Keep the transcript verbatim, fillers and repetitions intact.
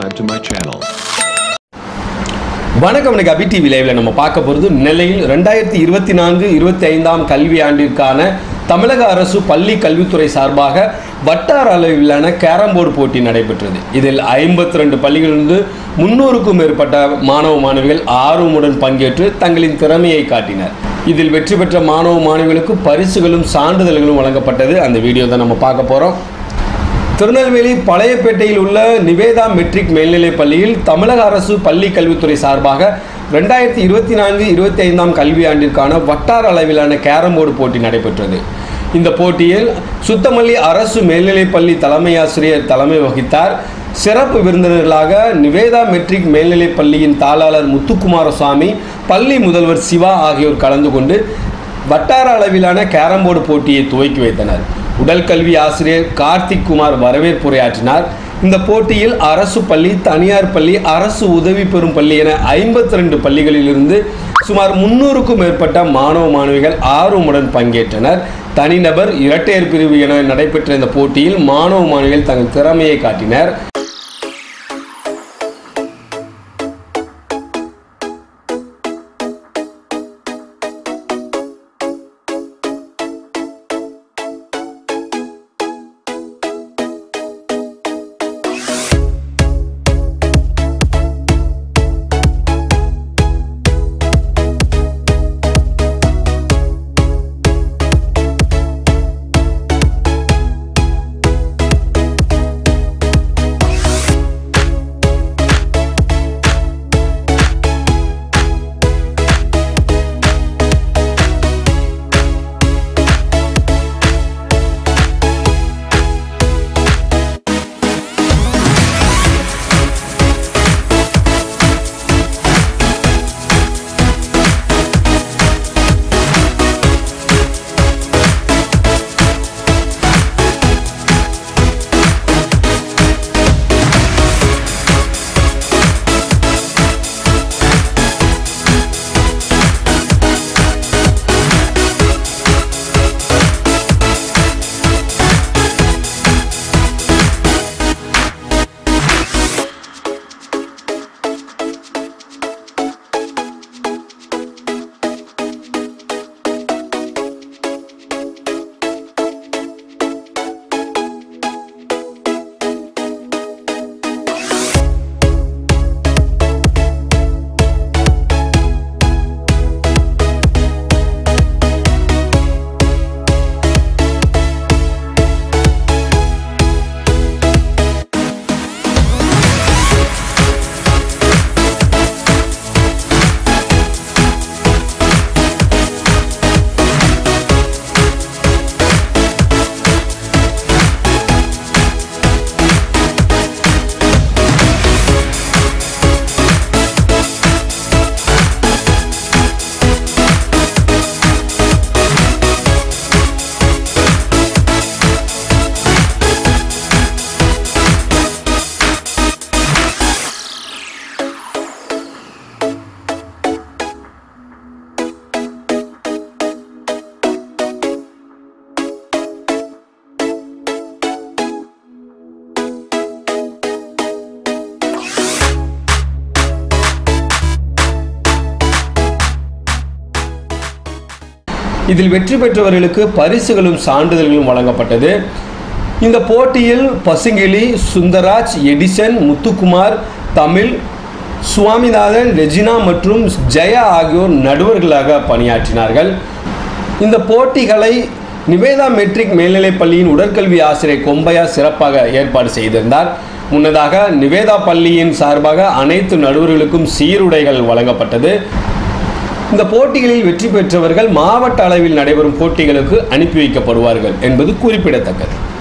subscribe to my channel. வணக்கம். இன்னைக்கு அபி TV லைவ்ல நம்ம பார்க்க போகிறது நெல்லையில் ரெண்டாயிரத்தி இருபத்தி நான்கு இருபத்தி ஐந்தாம் கல்வி ஆண்டிற்கான தமிழக அரசு பள்ளி கல்வித்துறை சார்பாக வட்டார அளவிலான கேரம் போர்டு போட்டி நடைபெற்றது. இதில் ஐம்பத்தி ரெண்டு பள்ளிகளிலிருந்து முன்னூறுக்கும் மேற்பட்ட மாணவ மாணவிகள் ஆர்வமுடன் பங்கேற்று தங்களின் திறமையை காட்டினர். இதில் வெற்றி பெற்ற மாணவ மாணவிகளுக்கு பரிசுகளும் சான்றிதழ்களும் வழங்கப்பட்டது. அந்த வீடியோ தான் நம்ம பார்க்க போகிறோம். திருநெல்வேலி பழையப்பேட்டையில் உள்ள நிவேதா மெட்ரிக் மேல்நிலைப் பள்ளியில் தமிழக அரசு பள்ளி கல்வித்துறை சார்பாக ரெண்டாயிரத்தி இருபத்தி நான்கு இருபத்தி ஐந்தாம் கல்வி ஆண்டிற்கான வட்டார அளவிலான கேரம் போர்டு போட்டி நடைபெற்றது. இந்த போட்டியில் சுத்தமல்லி அரசு மேல்நிலைப் பள்ளி தலைமை ஆசிரியர் தலைமை வகித்தார். சிறப்பு விருந்தினர்களாக நிவேதா மெட்ரிக் மேல்நிலைப் பள்ளியின் தாளாளர் முத்துக்குமாரசாமி, பள்ளி முதல்வர் சிவா ஆகியோர் கலந்து கொண்டு வட்டார அளவிலான கேரம் போர்டு போட்டியை துவக்கி வைத்தனர். உடல் கல்வி ஆசிரியர் கார்த்திக் குமார் வரவேற்புரையாற்றினார். இந்த போட்டியில் அரசு பள்ளி, தனியார் பள்ளி, அரசு உதவி பெறும் பள்ளி என ஐம்பத்தி ரெண்டு பள்ளிகளிலிருந்து சுமார் முன்னூறுக்கும் மேற்பட்ட மாணவ மாணவிகள் ஆர்வமுடன் பங்கேற்றனர். தனிநபர், இரட்டையர் பிரிவு என நடைபெற்ற இந்த போட்டியில் மாணவ மாணவிகள் தங்கள் திறமையை காட்டினர். இதில் வெற்றி பெற்றவர்களுக்கு பரிசுகளும் சான்றிதழ்களும் வழங்கப்பட்டது. இந்த போட்டியில் பசுங்கிளி, சுந்தராஜ், எடிசன், முத்துக்குமார், தமிழ், சுவாமிநாதன், ரெஜினா மற்றும் ஜெயா ஆகியோர் நடுவர்களாக பணியாற்றினார்கள். இந்த போட்டிகளை நிவேதா மெட்ரிக் மேல்நிலைப் பள்ளியின் உடற்கல்வி ஆசிரியர் கொம்பையா சிறப்பாக ஏற்பாடு செய்திருந்தார். முன்னதாக நிவேதா பள்ளியின் சார்பாக அனைத்து நடுவர்களுக்கும் சீருடைகள் வழங்கப்பட்டது. இந்த போட்டிகளில் வெற்றி பெற்றவர்கள் மாவட்ட அளவில் நடைபெறும் போட்டிகளுக்கு அனுப்பி வைக்கப்படுவார்கள் என்பது குறிப்பிடத்தக்கது.